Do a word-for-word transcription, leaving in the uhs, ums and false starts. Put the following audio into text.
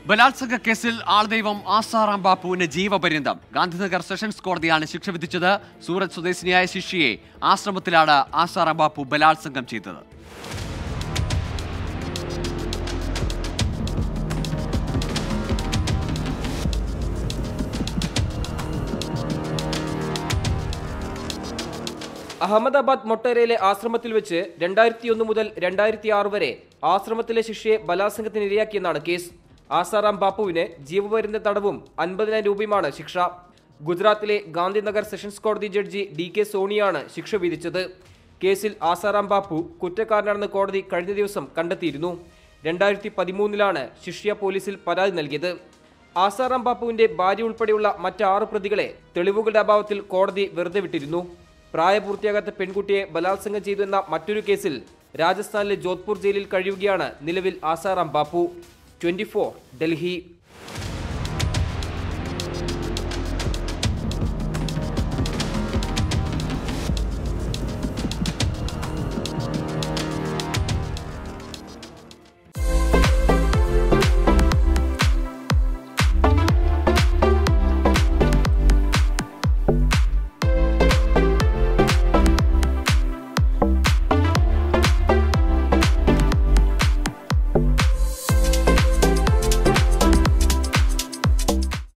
ബലാത്സംഗ കേസിൽ ആൾദൈവം ആസാറാം ബാപ്പുവിന് ജീവപര്യന്തം. ഗാന്ധിനഗർ സെഷൻസ് കോടതിയാണ് ശിക്ഷ വിധിച്ചത്. സൂറത്ത് സ്വദേശിനിയായ ശിഷ്യയെ ആശ്രമത്തിലാണ് ആസാറാം ബാപ്പു ബലാത്സംഗം ചെയ്തത്. അഹമ്മദാബാദ് മൊട്ടേരയിലെ ആശ്രമത്തിൽ വെച്ച് രണ്ടായിരത്തി ഒന്ന് മുതൽ രണ്ടായിരത്തി ആറ് വരെ ആശ്രമത്തിലെ ശിഷ്യയെ ബലാത്സംഗത്തിനിരയാക്കിയെന്നാണ് കേസ്. ആസാറാം ബാപ്പുവിന് ജീവപര്യന്ത തടവും അൻപതിനായിരം രൂപയുമാണ് ശിക്ഷ. ഗുജറാത്തിലെ ഗാന്ധിനഗർ സെഷൻസ് കോടതി ജഡ്ജി ഡി കെ സോണിയാണ് ശിക്ഷ വിധിച്ചത്. കേസിൽ ആസാറാം ബാപ്പു കുറ്റക്കാരനാണെന്ന് കോടതി കഴിഞ്ഞ ദിവസം കണ്ടെത്തിയിരുന്നു. രണ്ടായിരത്തി പതിമൂന്നിലാണ് ശിഷ്യ പോലീസിൽ പരാതി നൽകിയത്. ആസാറാം ബാപ്പുവിന്റെ ഭാര്യ ഉൾപ്പെടെയുള്ള മറ്റാറ് പ്രതികളെ തെളിവുകളുടെ അഭാവത്തിൽ കോടതി വെറുതെ വിട്ടിരുന്നു. പ്രായപൂർത്തിയാകാത്ത പെൺകുട്ടിയെ ബലാത്സംഗം ചെയ്തു എന്ന മറ്റൊരു കേസിൽ രാജസ്ഥാനിലെ ജോധ്പൂർ ജയിലിൽ കഴിയുകയാണ് നിലവിൽ ആസാറാം ബാപ്പു. Twenty four Delhi.